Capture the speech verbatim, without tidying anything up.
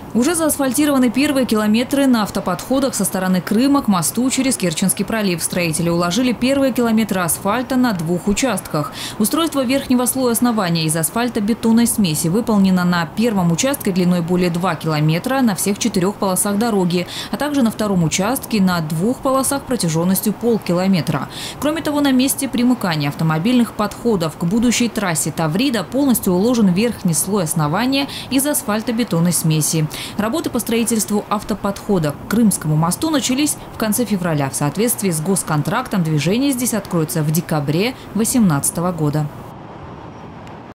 Уже заасфальтированы первые километры на автоподходах со стороны Крыма к мосту через Керченский пролив. Строители уложили первые километры асфальта на двух участках. Устройство верхнего слоя основания из асфальтобетонной смеси выполнено на первом участке длиной более двух километров на всех четырех полосах дороги, а также на втором участке на двух полосах протяженностью полкилометра. Кроме того, на месте примыкания автомобильных подходов к будущей трассе Таврида полностью уложен верхний слой основания из асфальтобетонной смеси. Работы по строительству автоподхода к Крымскому мосту начались в конце февраля. В соответствии с госконтрактом движение здесь откроется в декабре две тысячи восемнадцатого года.